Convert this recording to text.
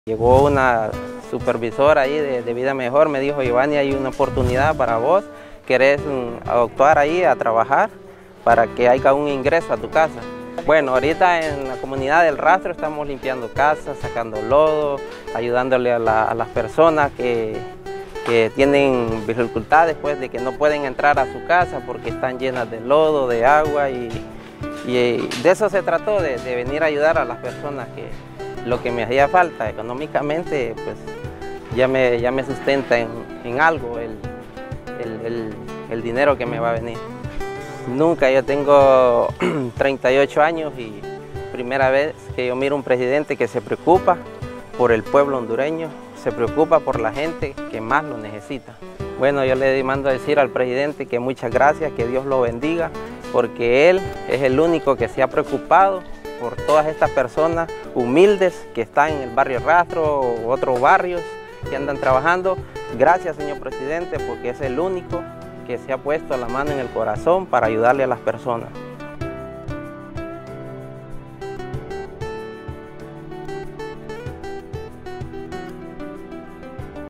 Llegó una supervisora ahí de Vida Mejor, me dijo: Giovanni, hay una oportunidad para vos, ¿querés actuar ahí a trabajar para que haya un ingreso a tu casa? Bueno, ahorita en la comunidad del Rastro estamos limpiando casas, sacando lodo, ayudándole a las personas que tienen dificultades, pues, de que no pueden entrar a su casa porque están llenas de lodo, de agua, y de eso se trató, de venir a ayudar a las personas que lo que me hacía falta económicamente, pues ya me sustenta en algo el dinero que me va a venir. Nunca, yo tengo 38 años y primera vez que yo miro un presidente que se preocupa por el pueblo hondureño, se preocupa por la gente que más lo necesita. Bueno, yo le mando a decir al presidente que muchas gracias, que Dios lo bendiga, porque él es el único que se ha preocupado por todas estas personas humildes que están en el barrio Rastro u otros barrios que andan trabajando. Gracias, señor presidente, porque es el único que se ha puesto la mano en el corazón para ayudarle a las personas.